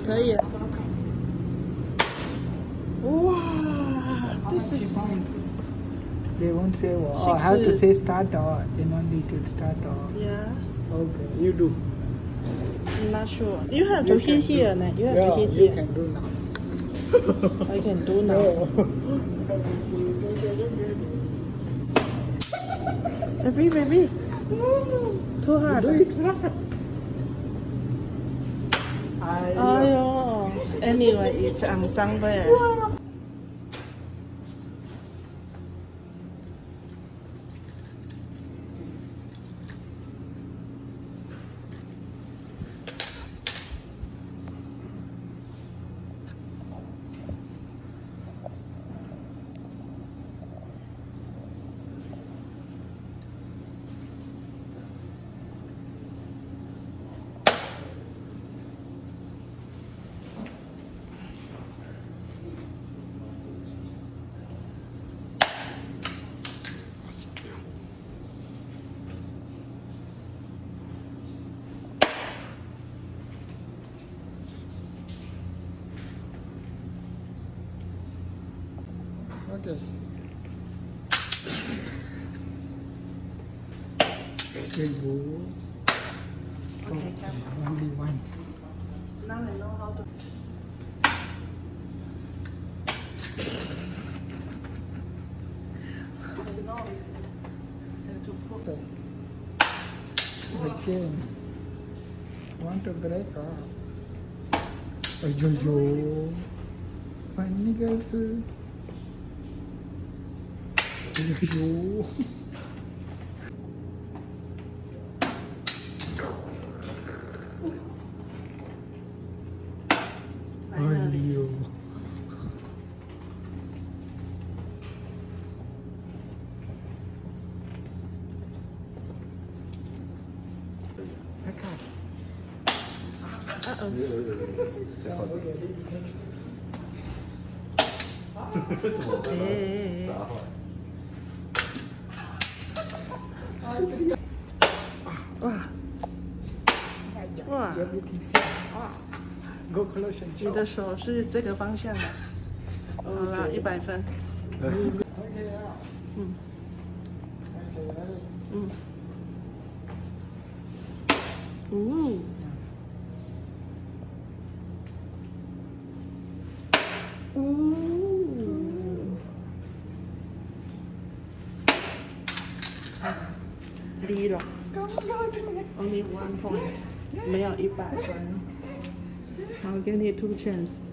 可以。哇 ，this is. They won't say, oh, I have to say start or they don't need to start or. Yeah. Okay, you do. I'm not sure. You have to hit here, ne? You have to hit you here. can do now. I can do now. Baby. Too hard. Oh, anyway, it's on somewhere. Okay. Good go. Okay, come. Only one. Now I know how to. Okay. Again. Want to break off. Ayo. Funny girls. Ayo. Ayo. Uh-oh. Hey. Wow. Go close and 你的手是这个方向的。好了，100分。低了 ，only 1 point， 没有100分。I'll give you 2 chances.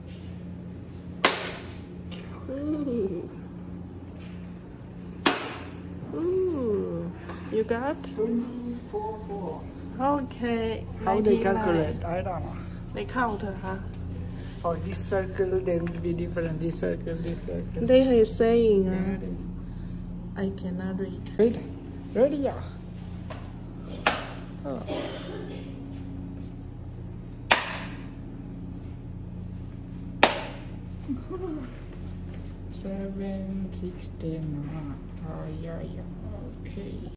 Ooh, you got? 4. Okay. How they 99. calculate? I don't know. They count, huh? For this circle, there will be different. This circle, this circle. They are saying, I cannot read. Ready? Ready, yeah. Oh. 7, 6, 10. Oh, yeah. Okay.